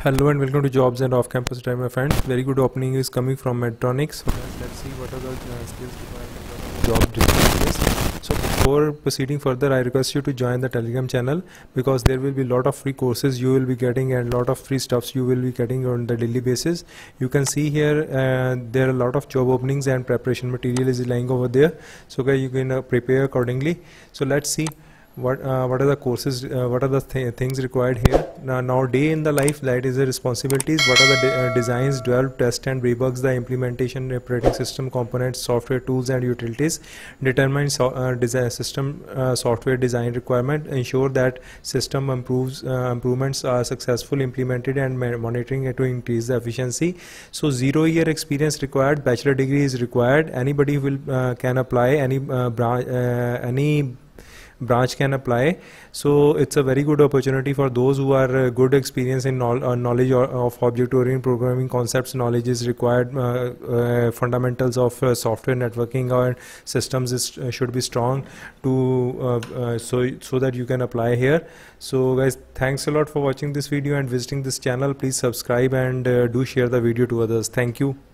Hello and welcome to Jobs and Off-Campus Time, my friends. Very good opening is coming from Medtronic. So let's see what are the skills required for job description. So before proceeding further, I request you to join the Telegram channel because there will be a lot of free courses you will be getting and a lot of free stuffs you will be getting on the daily basis. You can see here there are a lot of job openings and preparation material is lying over there. So guys, you can prepare accordingly. So let's see what are the courses, what are the things required here. Now day in the life, that is the responsibilities. What are the designs, develop, test and debugs the implementation, operating system components, software tools and utilities. Determine design system software design requirement. Ensure that system improvements are successfully implemented and monitoring it to increase the efficiency. So 0 year experience required, bachelor degree is required. Anybody will can apply, any branch can apply. So it's a very good opportunity for those who are good experience in knowledge of object-oriented programming concepts. Knowledge is required. Fundamentals of software networking or systems should be strong to so that you can apply here. So guys, thanks a lot for watching this video and visiting this channel. Please subscribe and do share the video to others. Thank you.